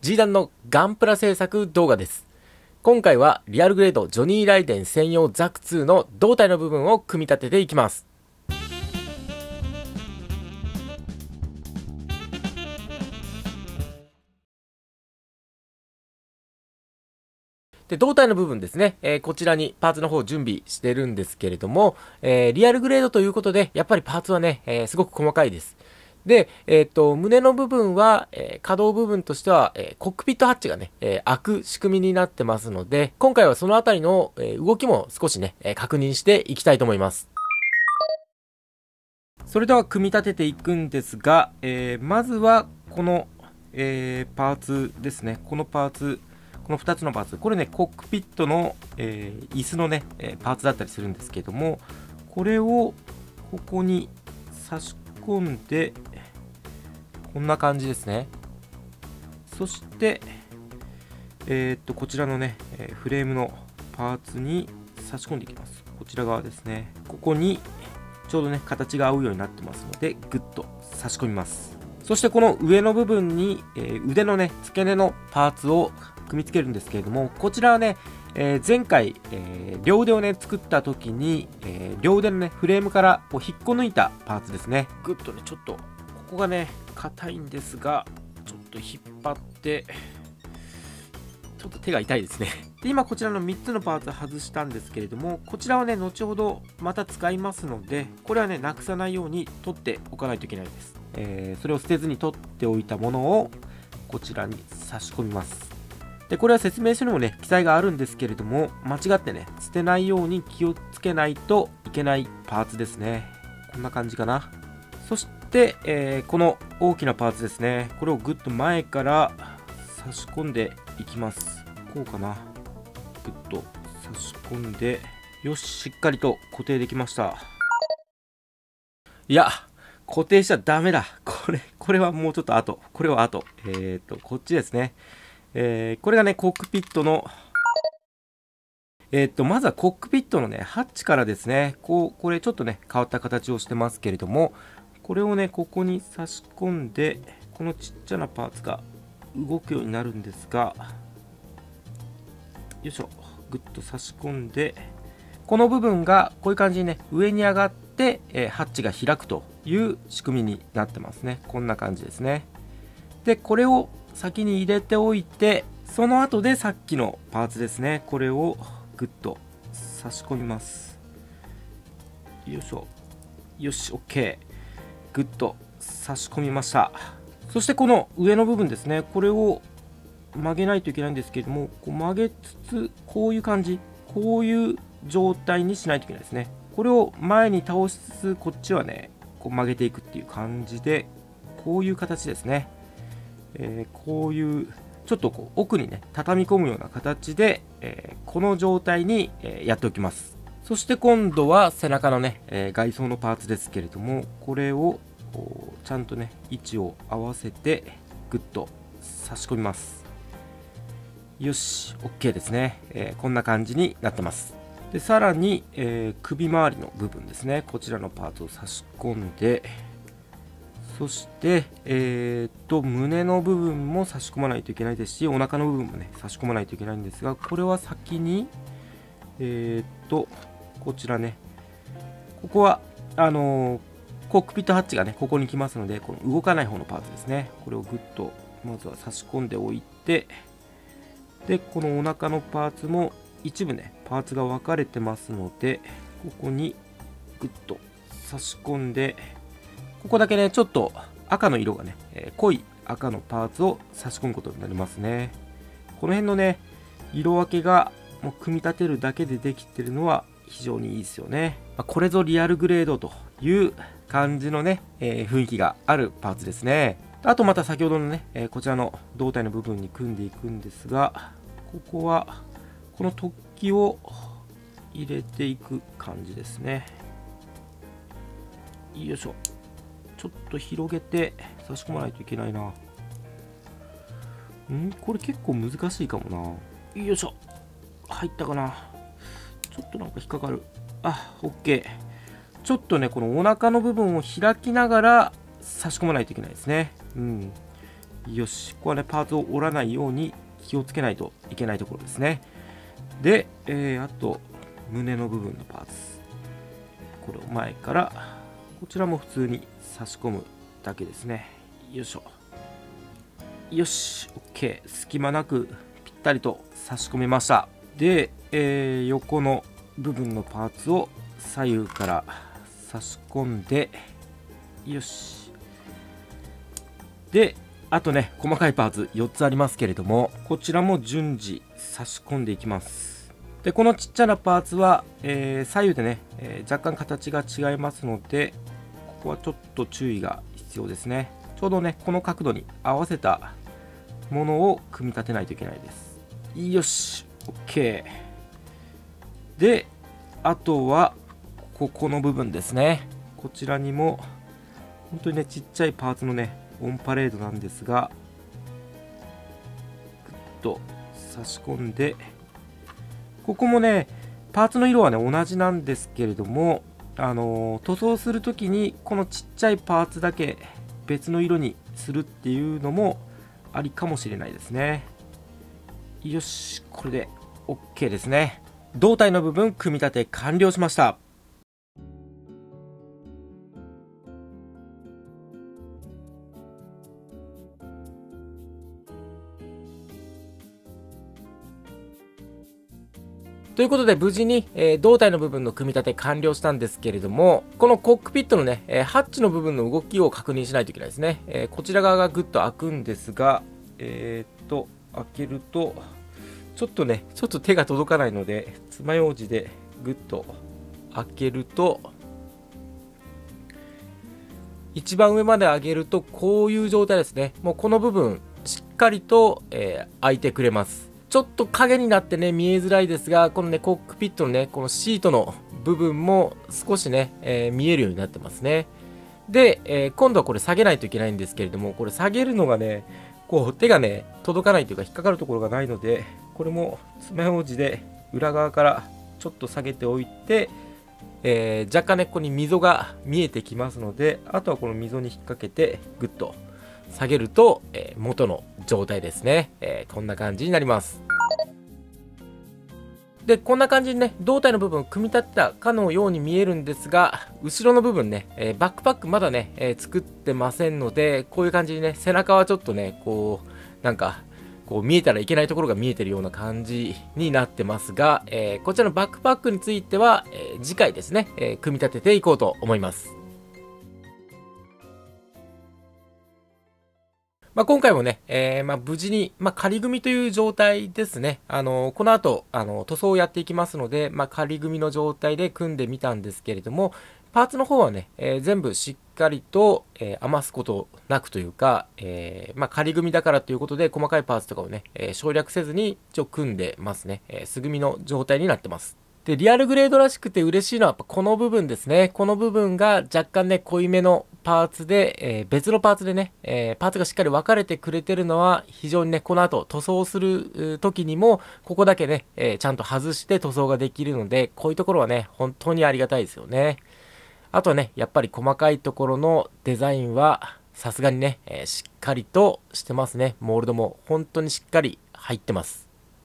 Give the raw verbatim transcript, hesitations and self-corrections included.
G 弾のガンプラ製作動画です。今回はリアルグレードジョニー・ライデン専用ザクツーの胴体の部分を組み立てていきます。で胴体の部分ですね、えー、こちらにパーツの方を準備してるんですけれども、えー、リアルグレードということで、やっぱりパーツはね、えー、すごく細かいです。で、えっと、胸の部分は、えー、可動部分としては、えー、コックピットハッチがね、えー、開く仕組みになってますので、今回はそのあたりの、えー、動きも少しね、えー、確認していきたいと思います。それでは組み立てていくんですが、えー、まずはこの、えー、パーツですね。このパーツ、このふたつのパーツ、これね、コックピットの、えー、椅子のね、えー、パーツだったりするんですけれども、これをここに差し込んで、こんな感じですね。そして、えー、っと、こちらのね、フレームのパーツに差し込んでいきます。こちら側ですね。ここにちょうどね、形が合うようになってますので、ぐっと差し込みます。そしてこの上の部分に、えー、腕のね、付け根のパーツを組み付けるんですけれども、こちらはね、えー、前回、えー、両腕をね、作った時に、えー、両腕のね、フレームからこう引っこ抜いたパーツですね。ぐっとね、ちょっと、ここがね、硬いんですが、ちょっと引っ張って、ちょっと手が痛いですね。で、今こちらのみっつのパーツ外したんですけれども、こちらはね、後ほどまた使いますので、これはね、なくさないように取っておかないといけないです。えー、それを捨てずに取っておいたものを、こちらに差し込みます。で、これは説明書にもね、記載があるんですけれども、間違ってね、捨てないように気をつけないといけないパーツですね。こんな感じかな。そして、えー、この大きなパーツですね。これをぐっと前から差し込んでいきます。こうかな。ぐっと差し込んで、よし、しっかりと固定できました。いや、固定しちゃダメだ。これ、これはもうちょっと後。これは後。えっと、こっちですね。えー、これがね、コックピットの、えっと、まずはコックピットのね、ハッチからですね、こう、これちょっとね、変わった形をしてますけれども、これをね、ここに差し込んで、このちっちゃなパーツが動くようになるんですが、よいしょ、ぐっと差し込んで、この部分がこういう感じにね、上に上がって、えー、ハッチが開くという仕組みになってますね。こんな感じですね。で、これを先に入れておいて、その後でさっきのパーツですね、これをぐっと差し込みます。よいしょ。よし、OK。ぐっと差し込みました。そしてこの上の部分ですね、これを曲げないといけないんですけれども、こう曲げつつ、こういう感じ、こういう状態にしないといけないですね。これを前に倒しつつ、こっちはね、こう曲げていくっていう感じで、こういう形ですね。えー、こういうちょっとこう奥にね畳み込むような形で、えー、この状態に、えー、やっておきます。そして今度は背中のね、えー、外装のパーツですけれども、これをこうちゃんとね位置を合わせてグッと差し込みます。よし OK ですね、えー、こんな感じになってます。でさらに、えー、首周りの部分ですね、こちらのパーツを差し込んで、そして、えー、っと胸の部分も差し込まないといけないですし、お腹の部分もね差し込まないといけないんですが、これは先にえー、っとこちらね、ここはあのー、コックピットハッチがねここに来ますので、この動かない方のパーツですね、これをぐっとまずは差し込んでおいて、でこのお腹のパーツも一部ねパーツが分かれてますので、ここにぐっと差し込んで、ここだけね、ちょっと赤の色がね、えー、濃い赤のパーツを差し込むことになりますね。この辺のね、色分けがもう組み立てるだけでできてるのは非常にいいですよね。まあ、これぞリアルグレードという感じのね、えー、雰囲気があるパーツですね。あとまた先ほどのね、えー、こちらの胴体の部分に組んでいくんですが、ここはこの突起を入れていく感じですね。よいしょ。ちょっと広げて差し込まないといけないな。んこれ結構難しいかもな。よいしょ。入ったかな。ちょっとなんか引っかかる。あ、OK。ちょっとね、このお腹の部分を開きながら差し込まないといけないですね。うん。 よし、ここはね、パーツを折らないように気をつけないといけないところですね。で、えー、あと、胸の部分のパーツ。これを前から、こちらも普通に差し込むだけですね。よいしょ。よし、OK。隙間なくぴったりと差し込めました。で、えー、横の部分のパーツを左右から差し込んで、よし。で、あとね、細かいパーツよっつありますけれども、こちらも順次差し込んでいきます。で、このちっちゃなパーツは、えー、左右でね、えー、若干形が違いますので、ここはちょっと注意が必要ですね。ちょうどね、この角度に合わせたものを組み立てないといけないです。よし、OK。で、あとは、ここの部分ですね。こちらにも、本当にね、ちっちゃいパーツのね、オンパレードなんですが、ぐっと差し込んで、ここもね、パーツの色はね、同じなんですけれども、あのー、塗装するときに、このちっちゃいパーツだけ別の色にするっていうのもありかもしれないですね。よし、これで OK ですね。胴体の部分、組み立て完了しました。ということで無事に、えー、胴体の部分の組み立て完了したんですけれども、このコックピットのね、えー、ハッチの部分の動きを確認しないといけないですね。えー、こちら側がぐっと開くんですが、えー、っと、開けると、ちょっとね、ちょっと手が届かないので、爪楊枝でぐっと開けると、一番上まで上げるとこういう状態ですね。もうこの部分、しっかりと、えー、開いてくれます。ちょっと影になってね、見えづらいですが、このね、コックピットのね、このシートの部分も少しね、えー、見えるようになってますね。で、えー、今度はこれ下げないといけないんですけれども、これ下げるのがね、こう手がね、届かないというか引っかかるところがないので、これも爪楊枝で裏側からちょっと下げておいて、えー、若干ね、ここに溝が見えてきますので、あとはこの溝に引っ掛けて、ぐっと下げると、えー、元の状態ですね、えー。こんな感じになります。で、こんな感じにね、胴体の部分を組み立てたかのように見えるんですが、後ろの部分ね、えー、バックパックまだね、えー、作ってませんので、こういう感じにね、背中はちょっとね、こう、なんか、こう見えたらいけないところが見えてるような感じになってますが、えー、こちらのバックパックについては、えー、次回ですね、えー、組み立てていこうと思います。まあ、今回もね、えー、まあ無事に、まあ、仮組みという状態ですね。あの、この後、あの、塗装をやっていきますので、まあ、仮組みの状態で組んでみたんですけれども、パーツの方はね、えー、全部しっかりと、えー、余すことなくというか、えー、まあ、仮組みだからということで、細かいパーツとかをね、えー、省略せずに一応組んでますね。えー、素組みの状態になってます。で、リアルグレードらしくて嬉しいのは、この部分ですね。この部分が若干ね、濃いめのパーツで、えー、別のパーツでね、えー、パーツがしっかり分かれてくれてるのは、非常にね、この後塗装する時にも、ここだけね、えー、ちゃんと外して塗装ができるので、こういうところはね、本当にありがたいですよね。あとはね、やっぱり細かいところのデザインは、さすがにね、えー、しっかりとしてますね。モールドも本当にしっかり入ってます。